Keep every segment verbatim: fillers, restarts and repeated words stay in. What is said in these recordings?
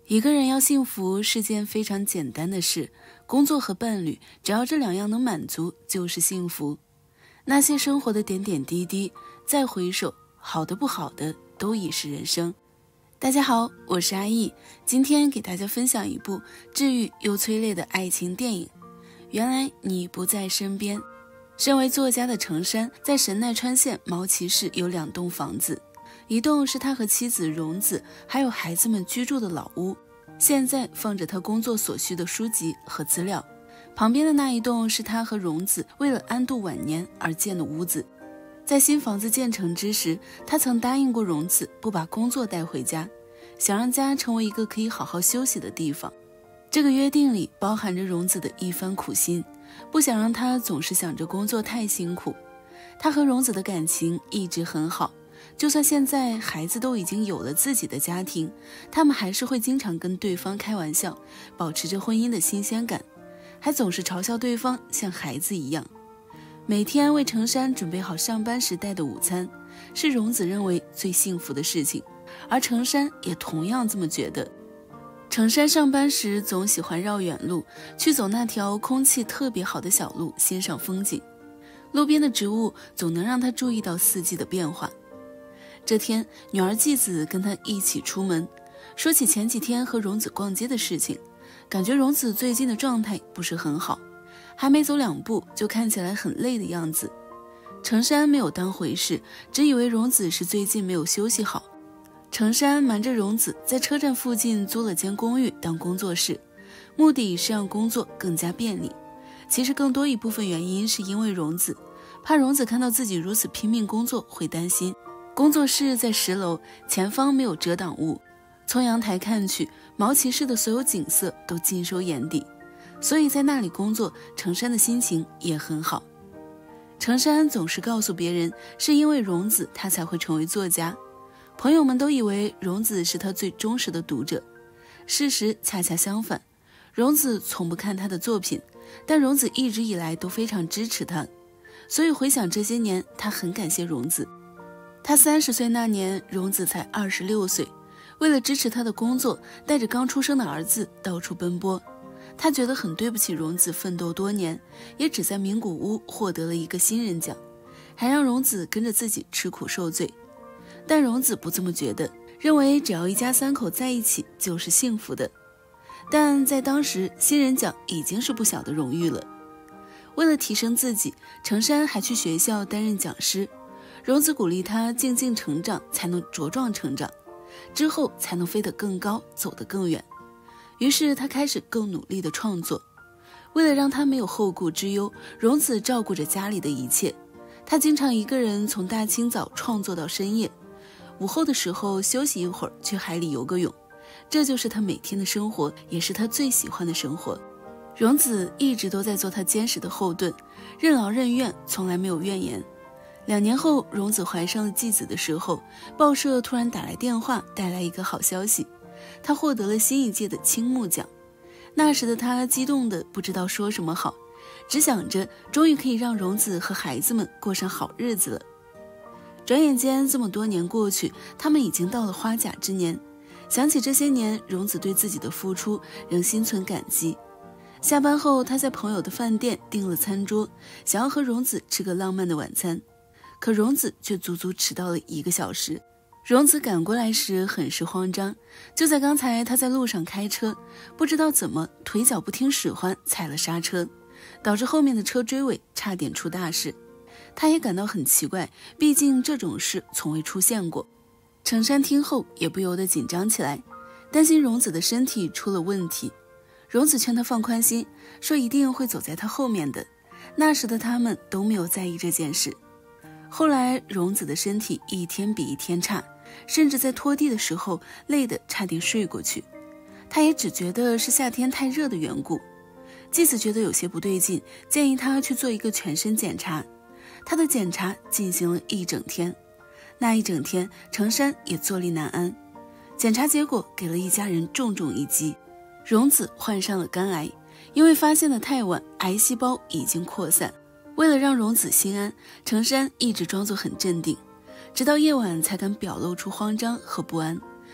一个人要幸福是件非常简单的事，工作和伴侣，只要这两样能满足，就是幸福。那些生活的点点滴滴，再回首，好的不好的，都已是人生。大家好，我是阿易，今天给大家分享一部治愈又催泪的爱情电影。原来你不在身边。身为作家的程山，在神奈川县毛崎市有两栋房子，一栋是他和妻子荣子还有孩子们居住的老屋，现在放着他工作所需的书籍和资料。旁边的那一栋是他和荣子为了安度晚年而建的屋子。在新房子建成之时，他曾答应过荣子不把工作带回家，想让家成为一个可以好好休息的地方。这个约定里包含着荣子的一番苦心，不想让他总是想着工作太辛苦。他和荣子的感情一直很好，就算现在孩子都已经有了自己的家庭，他们还是会经常跟对方开玩笑，保持着婚姻的新鲜感，还总是嘲笑对方像孩子一样。每天为程山准备好上班时带的午餐，是荣子认为最幸福的事情，而程山也同样这么觉得。程山上班时总喜欢绕远路，去走那条空气特别好的小路，欣赏风景。路边的植物总能让他注意到四季的变化。这天，女儿纪子跟他一起出门，说起前几天和荣子逛街的事情，感觉荣子最近的状态不是很好，还没走两步就看起来很累的样子。程山没有当回事，只以为荣子是最近没有休息好。程山瞒着荣子在车站附近租了间公寓当工作室，目的是让工作更加便利。其实更多一部分原因是因为荣子，怕荣子看到自己如此拼命工作会担心。工作室在十楼，前方没有遮挡物，从阳台看去，毛崎市的所有景色都尽收眼底，所以在那里工作，程山的心情也很好。程山总是告诉别人，是因为荣子他才会成为作家。朋友们都以为荣子是他最忠实的读者，事实恰恰相反，荣子从不看他的作品，但荣子一直以来都非常支持他，所以回想这些年，他很感谢荣子。他三十岁那年，荣子才二十六岁，为了支持他的工作，带着刚出生的儿子到处奔波。他觉得很对不起荣子奋斗多年，也只在名古屋获得了一个新人奖，还让荣子跟着自己吃苦受罪。但荣子不这么觉得，认为只要一家三口在一起就是幸福的。但在当时，新人奖已经是不小的荣誉了。为了提升自己，程山还去学校担任讲师。荣子鼓励他静静成长，才能茁壮成长，之后才能飞得更高，走得更远。于是他开始更努力的创作。为了让他没有后顾之忧，荣子照顾着家里的一切。他经常一个人从大清早创作到深夜，午后的时候休息一会儿，去海里游个泳。这就是他每天的生活，也是他最喜欢的生活。荣子一直都在做他坚实的后盾，任劳任怨，从来没有怨言。两年后，荣子怀上了纪子的时候，报社突然打来电话，带来一个好消息，他获得了新一届的青木奖。那时的他激动得不知道说什么好，只想着终于可以让荣子和孩子们过上好日子了。转眼间这么多年过去，他们已经到了花甲之年。想起这些年荣子对自己的付出，仍心存感激。下班后，他在朋友的饭店订了餐桌，想要和荣子吃个浪漫的晚餐，可荣子却足足迟到了一个小时。荣子赶过来时很是慌张，就在刚才，他在路上开车，不知道怎么腿脚不听使唤，踩了刹车，导致后面的车追尾，差点出大事。他也感到很奇怪，毕竟这种事从未出现过。程山听后也不由得紧张起来，担心荣子的身体出了问题。荣子劝他放宽心，说一定会走在他后面的。那时的他们都没有在意这件事。后来荣子的身体一天比一天差，甚至在拖地的时候累得差点睡过去。他也只觉得是夏天太热的缘故。纪子觉得有些不对劲，建议他去做一个全身检查。他的检查进行了一整天，那一整天程山也坐立难安。检查结果给了一家人重重一击，荣子患上了肝癌，因为发现的太晚，癌细胞已经扩散。为了让荣子心安，程山一直装作很镇定，直到夜晚才敢表露出慌张和不安。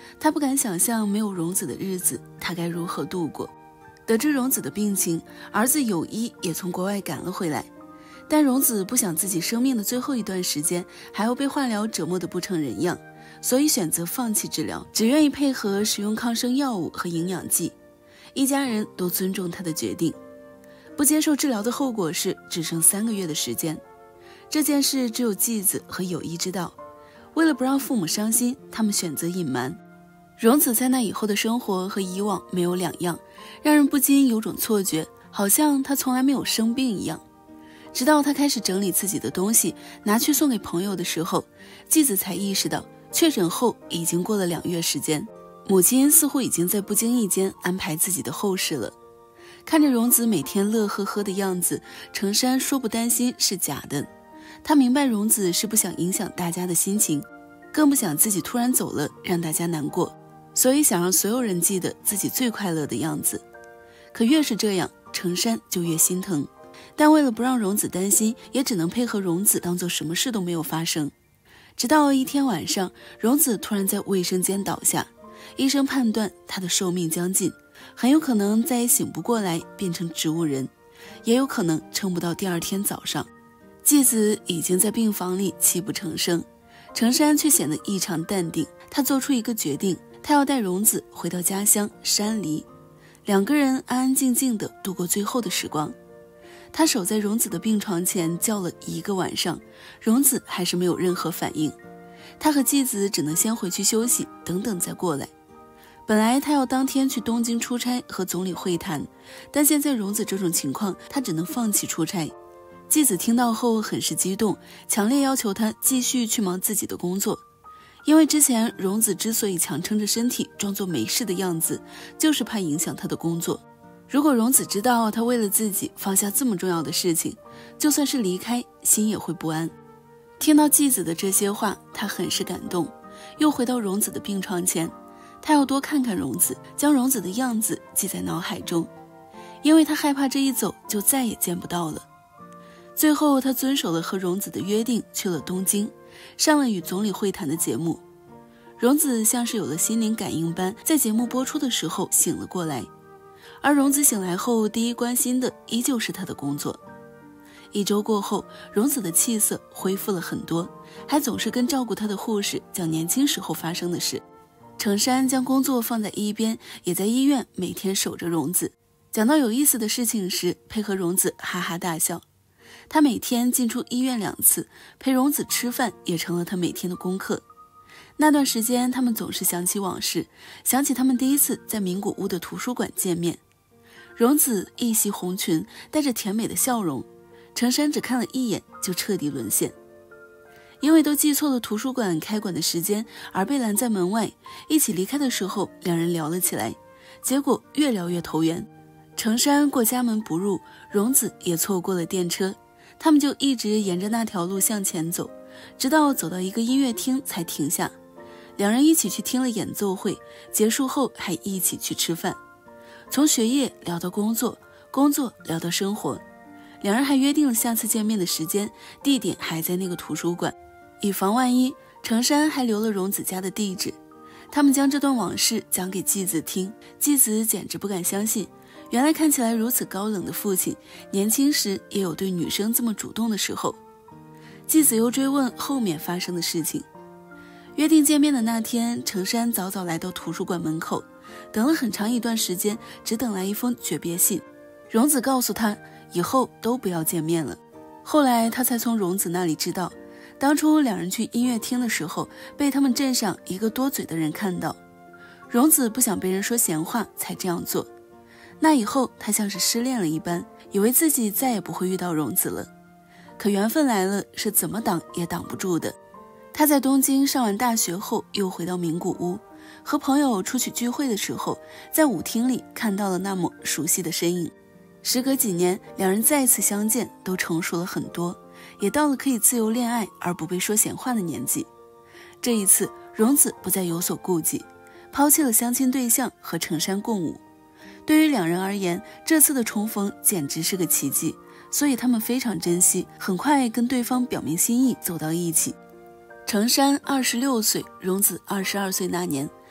他不敢想象没有荣子的日子他该如何度过。得知荣子的病情，儿子有一也从国外赶了回来，但荣子不想自己生命的最后一段时间还要被化疗折磨得不成人样，所以选择放弃治疗，只愿意配合使用抗生药物和营养剂。一家人都尊重他的决定。不接受治疗的后果是只剩三个月的时间。这件事只有继子和友一知道，为了不让父母伤心，他们选择隐瞒。荣子在那以后的生活和以往没有两样，让人不禁有种错觉，好像他从来没有生病一样。直到他开始整理自己的东西拿去送给朋友的时候，继子才意识到确诊后已经过了两月时间，母亲似乎已经在不经意间安排自己的后事了。看着荣子每天乐呵呵的样子，程山说不担心是假的。他明白荣子是不想影响大家的心情，更不想自己突然走了让大家难过，所以想让所有人记得自己最快乐的样子。可越是这样，程山就越心疼，但为了不让荣子担心，也只能配合荣子当做什么事都没有发生。直到一天晚上，荣子突然在卫生间倒下，医生判断她的寿命将近，很有可能再也醒不过来变成植物人，也有可能撑不到第二天早上。继子已经在病房里泣不成声，程山却显得异常淡定。他做出一个决定，他要带荣子回到家乡山梨，两个人安安静静地度过最后的时光。他守在荣子的病床前叫了一个晚上，荣子还是没有任何反应。他和继子只能先回去休息，等等再过来。本来他要当天去东京出差和总理会谈，但现在荣子这种情况，他只能放弃出差。继子听到后很是激动，强烈要求他继续去忙自己的工作。因为之前荣子之所以强撑着身体装作没事的样子，就是怕影响他的工作。如果荣子知道他为了自己放下这么重要的事情，就算是离开，心也会不安。听到继子的这些话，他很是感动，又回到荣子的病床前，他要多看看荣子，将荣子的样子记在脑海中，因为他害怕这一走就再也见不到了。最后他遵守了和荣子的约定，去了东京，上了与总理会谈的节目。荣子像是有了心灵感应般，在节目播出的时候醒了过来，而荣子醒来后第一关心的依旧是他的工作。一周过后，荣子的气色恢复了很多，还总是跟照顾他的护士讲年轻时候发生的事。程山将工作放在一边，也在医院每天守着荣子，讲到有意思的事情时配合荣子哈哈大笑。他每天进出医院两次，陪荣子吃饭也成了他每天的功课。那段时间他们总是想起往事，想起他们第一次在名古屋的图书馆见面。荣子一袭红裙，带着甜美的笑容，程山只看了一眼就彻底沦陷。因为都记错了图书馆开馆的时间而被拦在门外，一起离开的时候两人聊了起来，结果越聊越投缘。程山过家门不入，荣子也错过了电车，他们就一直沿着那条路向前走，直到走到一个音乐厅才停下。两人一起去听了演奏会，结束后还一起去吃饭。从学业聊到工作，工作聊到生活，两人还约定了下次见面的时间，地点还在那个图书馆。以防万一，程山还留了荣子家的地址。他们将这段往事讲给继子听，继子简直不敢相信，原来看起来如此高冷的父亲，年轻时也有对女生这么主动的时候。继子又追问后面发生的事情。约定见面的那天，程山早早来到图书馆门口，等了很长一段时间，只等来一封诀别信。荣子告诉他以后都不要见面了。后来他才从荣子那里知道，当初两人去音乐厅的时候，被他们镇上一个多嘴的人看到。荣子不想被人说闲话，才这样做。那以后他像是失恋了一般，以为自己再也不会遇到荣子了。可缘分来了，是怎么挡也挡不住的。他在东京上完大学后，又回到名古屋，和朋友出去聚会的时候，在舞厅里看到了那么熟悉的身影。时隔几年，两人再次相见，都成熟了很多，也到了可以自由恋爱而不被说闲话的年纪。这一次，荣子不再有所顾忌，抛弃了相亲对象和程山共舞。对于两人而言，这次的重逢简直是个奇迹，所以他们非常珍惜，很快跟对方表明心意，走到一起。程山二十六岁，荣子二十二岁那年，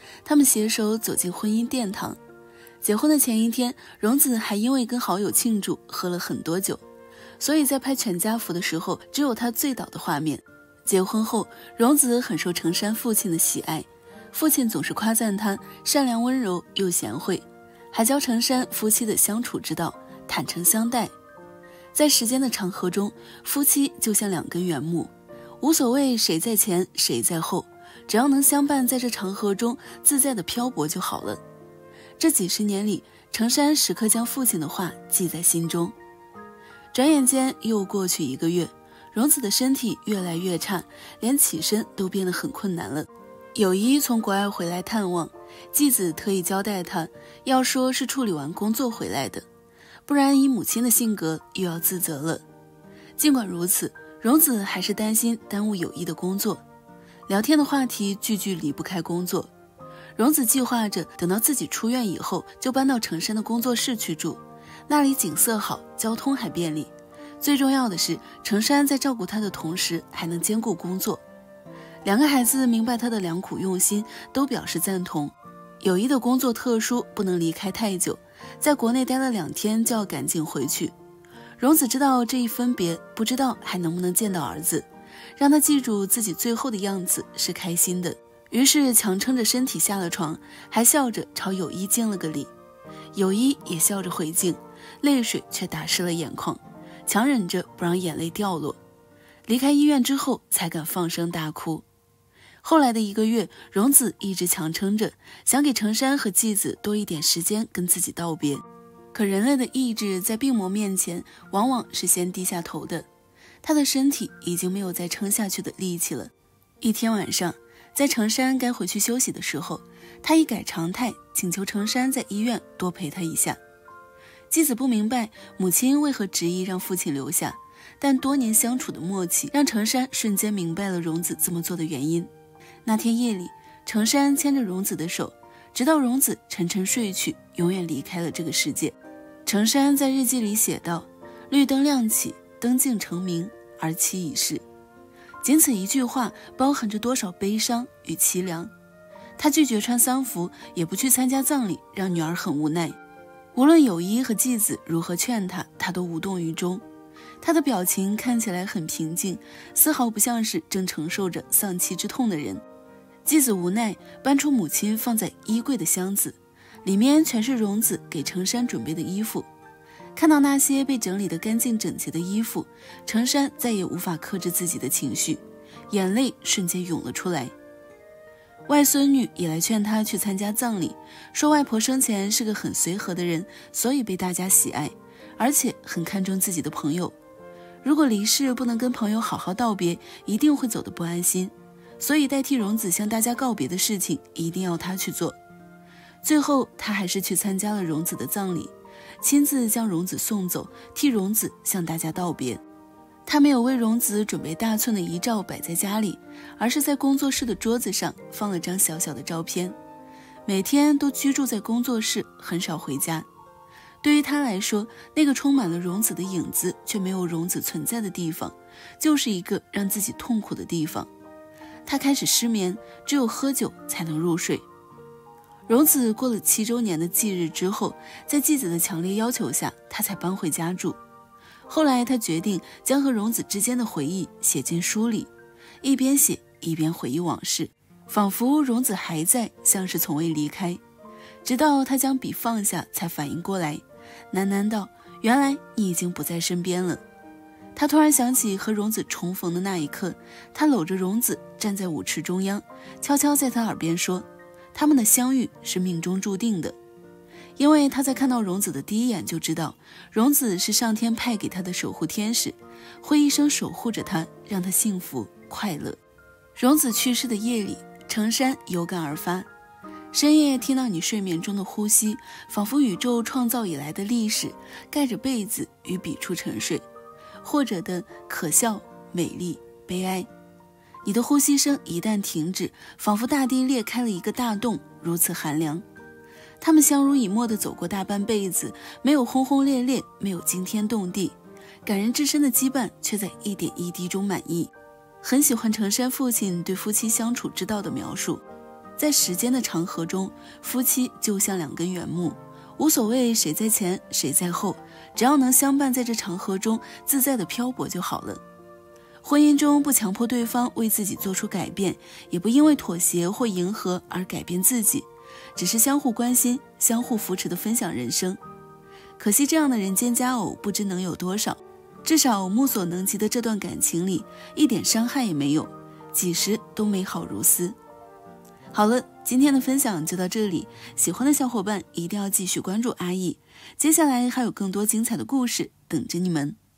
他们携手走进婚姻殿堂。结婚的前一天，荣子还因为跟好友庆祝喝了很多酒，所以在拍全家福的时候只有他醉倒的画面。结婚后，荣子很受程山父亲的喜爱，父亲总是夸赞他善良温柔又贤惠，还教程山夫妻的相处之道，坦诚相待。在时间的长河中，夫妻就像两根原木，无所谓谁在前谁在后，只要能相伴在这长河中自在的漂泊就好了。这几十年里，程山时刻将父亲的话记在心中。转眼间又过去一个月，荣子的身体越来越差，连起身都变得很困难了。友一从国外回来探望，继子特意交代他，要说是处理完工作回来的，不然以母亲的性格又要自责了。尽管如此，荣子还是担心耽误友一的工作，聊天的话题句句离不开工作。荣子计划着等到自己出院以后，就搬到程山的工作室去住，那里景色好，交通还便利。最重要的是，程山在照顾他的同时还能兼顾工作。两个孩子明白他的良苦用心，都表示赞同。友一的工作特殊，不能离开太久，在国内待了两天就要赶紧回去。荣子知道这一分别，不知道还能不能见到儿子，让他记住自己最后的样子是开心的。于是强撑着身体下了床，还笑着朝友一敬了个礼。友一也笑着回敬，泪水却打湿了眼眶，强忍着不让眼泪掉落。离开医院之后才敢放声大哭。后来的一个月，荣子一直强撑着，想给程山和继子多一点时间跟自己道别。可人类的意志在病魔面前往往是先低下头的，他的身体已经没有再撑下去的力气了。一天晚上，在程山该回去休息的时候，他一改常态，请求程山在医院多陪他一下。继子不明白母亲为何执意让父亲留下，但多年相处的默契让程山瞬间明白了荣子这么做的原因。那天夜里，程山牵着荣子的手，直到荣子沉沉睡去，永远离开了这个世界。程山在日记里写道：绿灯亮起，灯尽成明，而妻已逝。仅此一句话，包含着多少悲伤与凄凉。他拒绝穿丧服，也不去参加葬礼，让女儿很无奈。无论友一和继子如何劝他，他都无动于衷。他的表情看起来很平静，丝毫不像是正承受着丧妻之痛的人。继子无奈搬出母亲放在衣柜的箱子，里面全是荣子给程山准备的衣服。看到那些被整理得干净整洁的衣服，程山再也无法克制自己的情绪，眼泪瞬间涌了出来。外孙女也来劝他去参加葬礼，说外婆生前是个很随和的人，所以被大家喜爱，而且很看重自己的朋友。如果离世不能跟朋友好好道别，一定会走得不安心，所以代替荣子向大家告别的事情一定要他去做。最后他还是去参加了荣子的葬礼，亲自将荣子送走，替荣子向大家道别。他没有为荣子准备大寸的遗照摆在家里，而是在工作室的桌子上放了张小小的照片。每天都居住在工作室，很少回家。对于他来说，那个充满了荣子的影子却没有荣子存在的地方，就是一个让自己痛苦的地方。他开始失眠，只有喝酒才能入睡。荣子过了七周年的忌日之后，在继子的强烈要求下，他才搬回家住。后来他决定将和荣子之间的回忆写进书里，一边写一边回忆往事，仿佛荣子还在，像是从未离开。直到他将笔放下，才反应过来，喃喃道：原来你已经不在身边了。他突然想起和荣子重逢的那一刻，他搂着荣子站在舞池中央，悄悄在他耳边说，他们的相遇是命中注定的。因为他在看到荣子的第一眼就知道，荣子是上天派给他的守护天使，会一生守护着他，让他幸福快乐。荣子去世的夜里，程山有感而发，深夜听到你睡眠中的呼吸，仿佛宇宙创造以来的历史盖着被子与笔触沉睡，或者的可笑、美丽、悲哀。你的呼吸声一旦停止，仿佛大地裂开了一个大洞，如此寒凉。他们相濡以沫地走过大半辈子，没有轰轰烈烈，没有惊天动地，感人至深的羁绊却在一点一滴中满意。很喜欢程山父亲对夫妻相处之道的描述， 在时间的长河中，夫妻就像两根原木，无所谓谁在前谁在后，只要能相伴在这长河中自在的漂泊就好了。婚姻中不强迫对方为自己做出改变，也不因为妥协或迎合而改变自己，只是相互关心、相互扶持的分享人生。可惜这样的人间佳偶不知能有多少，至少目所能及的这段感情里，一点伤害也没有，几时都美好如斯。好了，今天的分享就到这里，喜欢的小伙伴一定要继续关注阿易，接下来还有更多精彩的故事等着你们。